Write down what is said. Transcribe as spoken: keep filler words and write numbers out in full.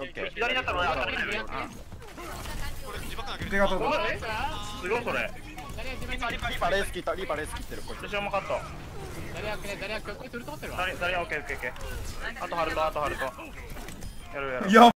左になったら俺頭折れる。 手が届く。 すごいそれ。 リパレース切ったリパレース切ってるこいつ。 私も勝った。 誰やっけ誰やっけこいつウルト持ってるわ。 誰誰オッケーオッケーオッケー。あとハルトあとハルト。やるやる。 や